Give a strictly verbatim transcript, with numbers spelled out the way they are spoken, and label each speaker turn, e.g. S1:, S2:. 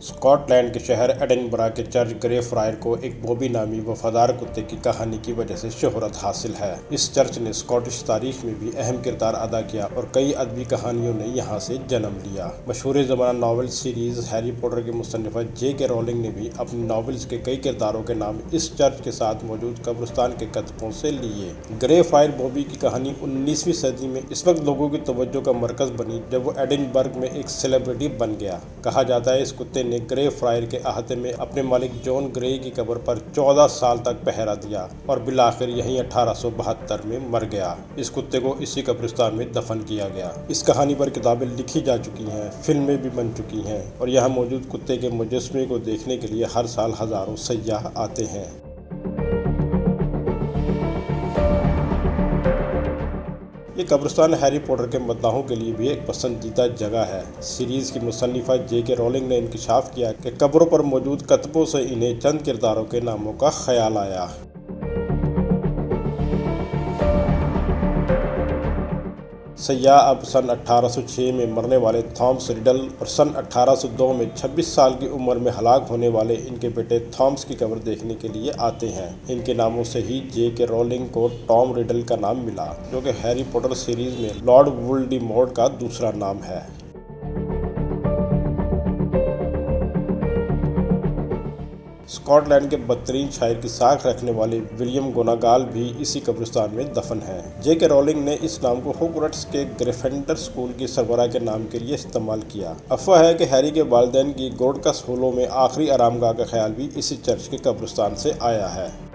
S1: Scotland के शहर Edinburgh के चर्च ग्रेफ्रायर को एक बॉबी नामी वफादार कुत्ते की कहानी की वजह से शोहरत हासिल है। इस चर्च ने स्कॉटिश तारीख में भी अहम किरदार अदा किया और कई अदबी कहानियों ने यहाँ से जन्म लिया। मशहूर ज़माना नावल सीरीज हैरी पॉटर के मुसन्निफ़ा जे के रोलिंग ने भी अपनी नावल्स के कई किरदारों के नाम इस चर्च के साथ मौजूद कब्रिस्तान के कतबों से लिए। ग्रेफ्रायर बॉबी की कहानी उन्नीसवीं सदी में इस वक्त लोगों की तवज्जो का मरकज बनी जब वो एडिनबर्ग में एक सेलिब्रिटी बन गया। कहा जाता है इस कुत्ते ने ग्रेफ्रायर के अहाते में अपने मालिक जॉन ग्रे की कब्र पर चौदह साल तक पहरा दिया और बिलाखिर यहीं अठारह सौ बहत्तर में मर गया। इस कुत्ते को इसी कब्रिस्तान में दफन किया गया। इस कहानी पर किताबें लिखी जा चुकी हैं, फिल्में भी बन चुकी हैं और यहाँ मौजूद कुत्ते के मुजस्समे को देखने के लिए हर साल हजारों सयाह आते हैं। ये कब्रिस्तान हैरी पॉटर के मद्दाहों के लिए भी एक पसंदीदा जगह है। सीरीज की मुसन्निफ़ा जे के रोलिंग ने इंकिशाफ किया कि कब्रों पर मौजूद कतबों से इन्हें चंद किरदारों के नामों का ख्याल आया। सयाह अब सन अठारह सौ छह में मरने वाले थॉमस रिडल और सन अठारह सौ दो में छब्बीस साल की उम्र में हलाक होने वाले इनके बेटे थॉमस की कब्र देखने के लिए आते हैं। इनके नामों से ही जे के रोलिंग को टॉम रिडल का नाम मिला, जो कि हैरी पॉटर सीरीज में लॉर्ड वोल्डेमॉर्ट का दूसरा नाम है। स्कॉटलैंड के बदतरीन शायर की साख रखने वाले विलियम गोनागाल भी इसी कब्रिस्तान में दफन हैं। जे के रोलिंग ने इस नाम को हॉगवर्ट्स के ग्रिफिंडर स्कूल की सरबराह के नाम के लिए इस्तेमाल किया। अफवाह है कि हैरी के वालिदैन की गोडकस होलो में आखिरी आरामगाह का ख्याल भी इसी चर्च के कब्रिस्तान से आया है।